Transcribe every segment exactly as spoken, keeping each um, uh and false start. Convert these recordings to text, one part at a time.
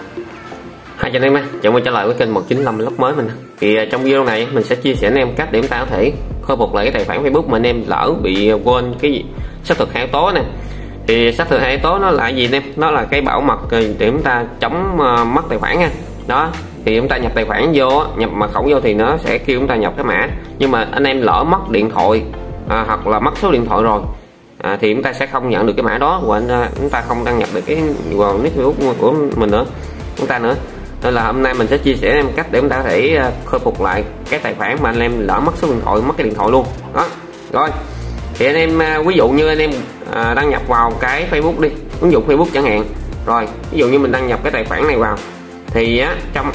Hai chị em, chào mừng trở lại với kênh một chín năm vlog mới mình. Thì trong video này mình sẽ chia sẻ anh em cách để chúng ta có thể khôi phục lại cái tài khoản Facebook mà anh em lỡ bị quên cái xác thực hai yếu tố này. Thì xác thực hai yếu tố nó là gì anh em? Nó là cái bảo mật để chúng ta chống mất tài khoản nha. Đó, thì chúng ta nhập tài khoản vô, nhập mật khẩu vô thì nó sẽ kêu chúng ta nhập cái mã. Nhưng mà anh em lỡ mất điện thoại à, hoặc là mất số điện thoại rồi à, thì chúng ta sẽ không nhận được cái mã đó, và anh, chúng ta không đăng nhập được cái vào nick Facebook của mình nữa, chúng ta nữa. Nên là hôm nay mình sẽ chia sẻ em cách để chúng ta có thể khôi phục lại cái tài khoản mà anh em lỡ mất số điện thoại, mất cái điện thoại luôn đó. Rồi thì anh em ví dụ như anh em à, đăng nhập vào cái Facebook đi, ứng dụng Facebook chẳng hạn. Rồi ví dụ như mình đăng nhập cái tài khoản này vào thì á trong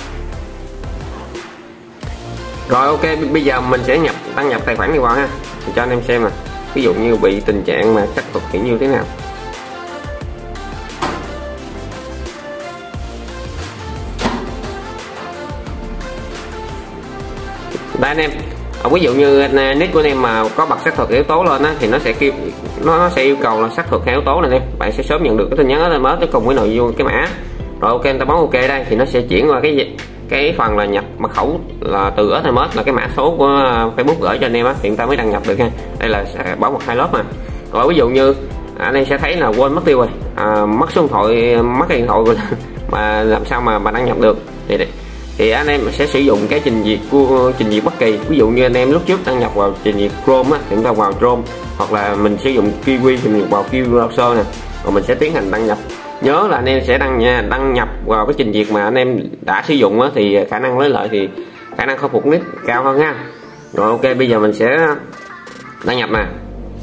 rồi ok, bây giờ mình sẽ nhập đăng nhập tài khoản này vào ha, cho anh em xem nè. Ví dụ như bị tình trạng mà xác thực thì như thế nào. Đây anh em, ví dụ như nick của anh em mà có bật xác thực yếu tố lên á, thì nó sẽ kêu nó, nó sẽ yêu cầu là xác thực hai yếu tố này em. Bạn sẽ sớm nhận được cái tin nhắn đó mới tới cùng với nội dung cái mã. Rồi ok, anh ta bấm ok đây thì nó sẽ chuyển qua cái cái phần là nhập mật khẩu là từ ét em ét, là cái mã số của Facebook gửi cho anh em á, thì chúng ta mới đăng nhập được ha. Đây là sẽ bảo mật hai lớp mà. Rồi ví dụ như anh em sẽ thấy là quên mất tiêu rồi, à, mất số điện thoại, mất cái điện thoại rồi mà làm sao mà mà đăng nhập được thì thì anh em sẽ sử dụng cái trình duyệt của trình duyệt bất kỳ. Ví dụ như anh em lúc trước đăng nhập vào trình duyệt Chrome á, thì chúng ta vào Chrome, hoặc là mình sử dụng Kiwi thì mình vào Kiwi browser nè, rồi mình sẽ tiến hành đăng nhập. Nhớ là anh em sẽ đăng nha đăng nhập vào cái trình duyệt mà anh em đã sử dụng á, thì khả năng lấy lợi thì khả năng khôi phục nick cao hơn ha. Rồi ok, bây giờ mình sẽ đăng nhập nè.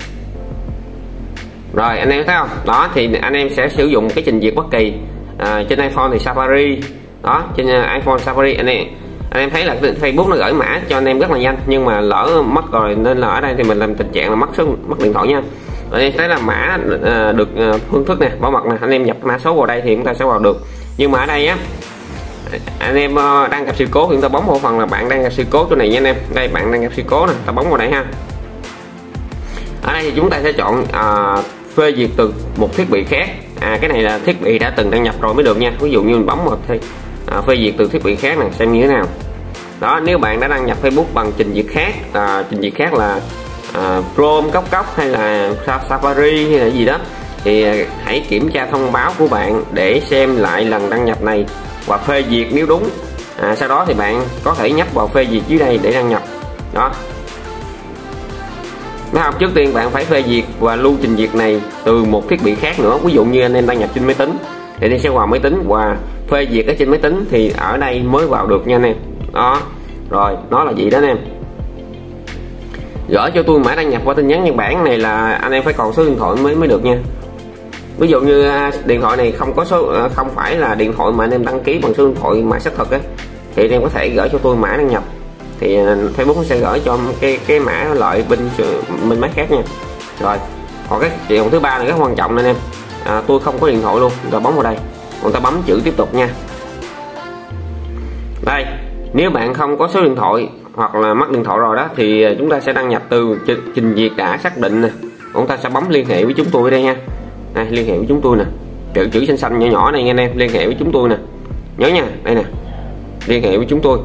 Rồi anh em thấy không, đó thì anh em sẽ sử dụng cái trình duyệt bất kỳ à, trên iPhone thì Safari đó, trên iPhone Safari anh em anh em thấy là Facebook nó gửi mã cho anh em rất là nhanh, nhưng mà lỡ mất rồi nên là ở đây thì mình làm tình trạng là mất số mất điện thoại nha. Ở đây thấy là mã à, được à, phương thức nè, bảo mật nè, anh em nhập mã số vào đây thì chúng ta sẽ vào được. Nhưng mà ở đây á, anh em uh, đang gặp sự cố thì chúng ta bấm vào phần là bạn đang gặp sự cố chỗ này nha anh em. Đây, bạn đang gặp sự cố nè, ta bấm vào đây ha. Ở đây thì chúng ta sẽ chọn à, phê duyệt từ một thiết bị khác. À, cái này là thiết bị đã từng đăng nhập rồi mới được nha. Ví dụ như mình bấm vào thì à, phê duyệt từ thiết bị khác này, xem như thế nào. Đó, nếu bạn đã đăng nhập Facebook bằng trình duyệt khác, à, trình duyệt khác là à, Chrome, Cốc Cốc hay là Safari hay là gì đó, thì hãy kiểm tra thông báo của bạn để xem lại lần đăng nhập này và phê duyệt nếu đúng. À, sau đó thì bạn có thể nhấp vào phê duyệt dưới đây để đăng nhập. Đó. Nó học trước tiên bạn phải phê duyệt và lưu trình duyệt này từ một thiết bị khác nữa. Ví dụ như anh em đăng nhập trên máy tính thì đi sẽ vào máy tính và phê duyệt ở trên máy tính thì ở đây mới vào được nha anh em. Đó. Rồi, nó là gì đó anh em. Gửi cho tôi mã đăng nhập qua tin nhắn nhân bản này là anh em phải còn số điện thoại mới mới được nha. Ví dụ như điện thoại này không có số, không phải là điện thoại mà anh em đăng ký bằng số điện thoại mà xác thực á, thì anh em có thể gửi cho tôi mã đăng nhập, thì Facebook sẽ gửi cho cái cái mã lợi bên bên máy khác nha. Rồi còn cái chuyện thứ ba là rất quan trọng anh em, à, tôi không có điện thoại luôn, rồi bấm vào đây, người ta bấm chữ tiếp tục nha. Đây, nếu bạn không có số điện thoại hoặc là mất điện thoại rồi đó, thì chúng ta sẽ đăng nhập từ trình duyệt đã xác định nè, chúng ta sẽ bấm liên hệ với chúng tôi ở đây nha. Đây, liên hệ với chúng tôi nè, chữ chữ xanh xanh nhỏ nhỏ này nha anh em, liên hệ với chúng tôi nè, nhớ nha, đây nè, liên hệ với chúng tôi.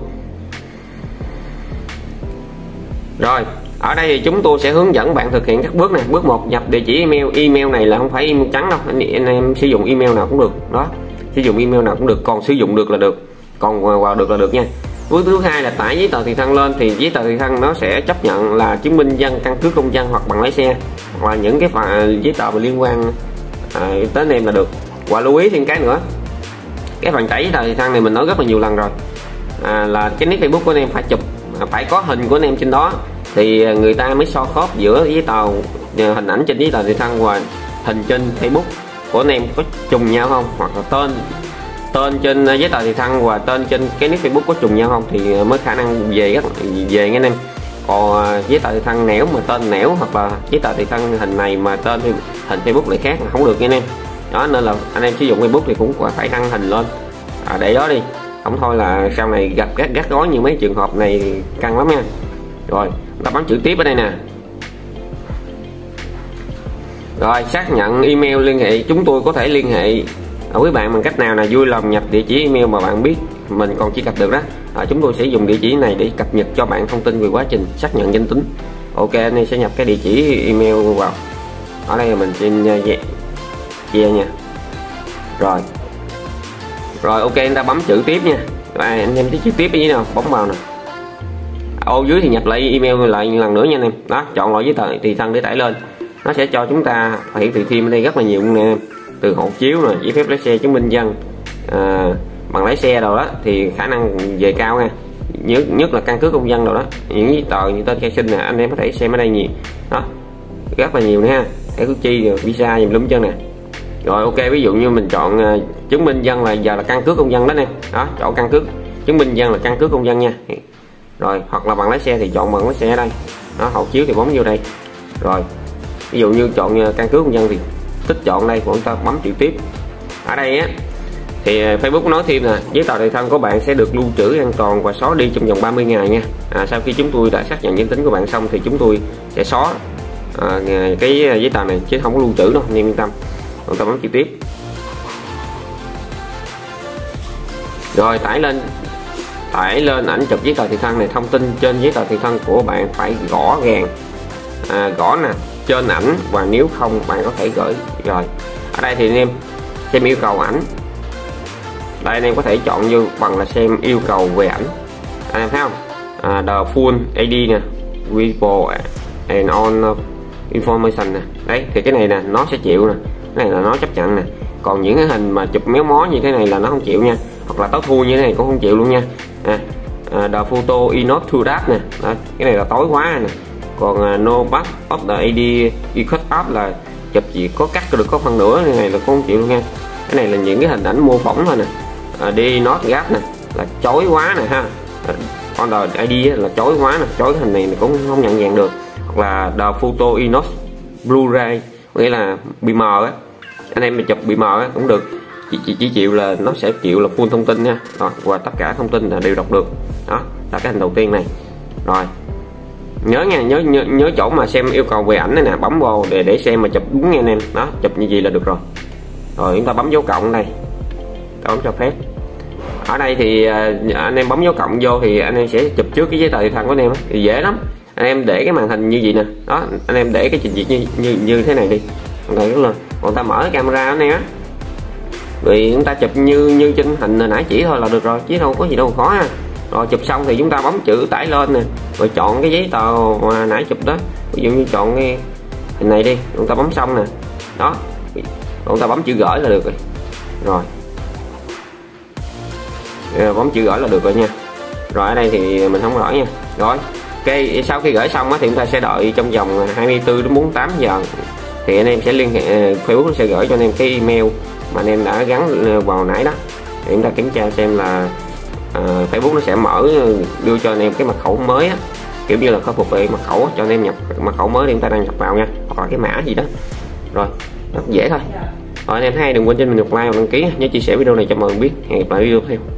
Rồi ở đây thì chúng tôi sẽ hướng dẫn bạn thực hiện các bước này. Bước một, nhập địa chỉ email. Email này là không phải email trắng đâu, anh, anh em sử dụng email nào cũng được đó, sử dụng email nào cũng được, còn sử dụng được là được, còn vào được là được nha. Bước thứ hai là tải giấy tờ tùy thân lên, thì giấy tờ tùy thân nó sẽ chấp nhận là chứng minh dân, căn cước công dân hoặc bằng lái xe, hoặc là những cái phần giấy tờ liên quan à, tới anh em là được. Và lưu ý thêm cái nữa, cái phần tải giấy tờ tùy thân này mình nói rất là nhiều lần rồi, à, là cái nick Facebook của anh em phải chụp, phải có hình của anh em trên đó thì người ta mới so khớp giữa giấy tờ, hình ảnh trên giấy tờ tùy thân và hình trên Facebook của anh em có trùng nhau không, hoặc là tên tên trên giấy tờ tùy thân và tên trên cái nick Facebook có trùng nhau không thì mới khả năng về rất về nghe anh em. Còn giấy tờ tùy thân nẻo mà tên nẻo, hoặc là giấy tờ tùy thân hình này mà tên hình Facebook lại khác là không được nha anh em. Đó, nên là anh em sử dụng Facebook thì cũng phải đăng hình lên à, để đó đi, không thôi là sau này gặp gắt gắt gói như mấy trường hợp này căng lắm nha. Rồi ta bấm chữ tiếp ở đây nè. Rồi xác nhận email liên hệ, chúng tôi có thể liên hệ À, quý bạn bằng cách nào là vui lòng nhập địa chỉ email mà bạn biết mình còn truy cập được đó. À, chúng tôi sẽ dùng địa chỉ này để cập nhật cho bạn thông tin về quá trình xác nhận danh tính. Ok, anh em sẽ nhập cái địa chỉ email vào. Ở đây mình xin chia nha. Rồi. Rồi ok, chúng ta bấm chữ tiếp nha. Rồi, anh em thấy chữ tiếp ở dưới nào, bấm vào nè. Ô dưới thì nhập lại email lại lần nữa nha anh em. Đó, chọn loại giấy tờ tùy thân để tải lên. Nó sẽ cho chúng ta hiển thị thêm ở đây rất là nhiều nè, từ hộ chiếu nè, giấy phép lái xe, chứng minh nhân, à, bằng lái xe đâu đó thì khả năng về cao nha. Nhất nhất là căn cước công dân đâu đó, những giấy tờ như tên khai sinh nè, anh em có thể xem ở đây nhiều. Đó, rất là nhiều nè ha. Thẻ cử tri, visa dùm lum chân nè. Rồi ok, ví dụ như mình chọn uh, chứng minh dân là giờ là căn cước công dân đó nè. Đó, chọn căn cước chứng minh dân là căn cước công dân nha. Rồi hoặc là bằng lái xe thì chọn bằng lái xe ở đây. Đó, hộ chiếu thì bấm vô đây. Rồi ví dụ như chọn uh, căn cước công dân thì tích chọn đây, chúng ta bấm chữ tiếp. Ở đây á thì Facebook nói thêm là giấy tờ tùy thân của bạn sẽ được lưu trữ an toàn và xóa đi trong vòng ba mươi ngày nha. À, sau khi chúng tôi đã xác nhận danh tính của bạn xong thì chúng tôi sẽ xóa à, cái giấy tờ này chứ không có lưu trữ đâu, anh em yên tâm. Chúng ta bấm chữ tiếp. Rồi tải lên tải lên ảnh chụp giấy tờ tùy thân này. Thông tin trên giấy tờ tùy thân của bạn phải gõ gàng, à, gõ nè trên ảnh, và nếu không bạn có thể gửi. Rồi ở đây thì anh em xem yêu cầu ảnh. Đây anh em có thể chọn vô bằng là xem yêu cầu về ảnh, anh em thấy không? À, the full i đê nè, visible and on information nè. Đấy thì cái này nè nó sẽ chịu nè, cái này là nó chấp nhận nè. Còn những cái hình mà chụp méo mó như thế này là nó không chịu nha, hoặc là tối thui như thế này cũng không chịu luôn nha. À, à, the photo is not too dark nè. Đó, cái này là tối quá nè. Còn uh, no back of the i đê you cut off là chụp chỉ có cắt được có phần nửa, cái này là cũng không chịu luôn nha. Cái này là những cái hình ảnh mô phỏng thôi nè. À, đi not gap nè là chói quá nè ha. Con đời i đê là chói quá nè, chói cái hình này cũng không nhận dạng được. Hoặc là the photo is not Blu-ray, nghĩa là bị mờ á, anh em mà chụp bị mờ á cũng được, chỉ, chỉ chỉ chịu là nó sẽ chịu là full thông tin nha. Rồi, và tất cả thông tin là đều đọc được. Đó là cái hình đầu tiên này. Rồi nhớ nha, nhớ nhớ, nhớ chỗ mà xem yêu cầu về ảnh này nè, bấm vào để để xem mà chụp đúng nha anh em. Đó, chụp như vậy là được rồi. Rồi chúng ta bấm dấu cộng đây, ta bấm cho phép. Ở đây thì anh em bấm dấu cộng vô thì anh em sẽ chụp trước cái giấy tờ tùy thân của anh em á, thì dễ lắm. Anh em để cái màn hình như vậy nè, đó anh em để cái trình duyệt như như như thế này đi, rồi luôn. Còn ta mở cái camera anh em á, vì chúng ta chụp như như trên hình nãy chỉ thôi là được rồi, chứ đâu có gì đâu khó ha. Rồi chụp xong thì chúng ta bấm chữ tải lên nè, rồi chọn cái giấy tờ mà nãy chụp đó, ví dụ như chọn cái hình này đi, chúng ta bấm xong nè, đó, chúng ta bấm chữ gửi là được rồi. Rồi à, bấm chữ gửi là được rồi nha. Rồi ở đây thì mình không gửi nha. Rồi ok, sau khi gửi xong á thì chúng ta sẽ đợi trong vòng hai mươi tư đến bốn mươi tám giờ thì anh em sẽ liên hệ, Facebook sẽ gửi cho anh em cái email mà anh em đã gắn vào nãy đó, để chúng ta kiểm tra xem là uh, Facebook nó sẽ mở đưa cho anh em cái mật khẩu mới á, kiểu như là khôi phục về mật khẩu á, cho anh em nhập mật khẩu mới để chúng ta đăng nhập vào nha, hoặc là cái mã gì đó. Rồi rất dễ thôi. Rồi anh em thấy đừng quên cho mình một like và đăng ký nhớ, chia sẻ video này cho mọi người biết. Hẹn gặp lại video tiếp theo.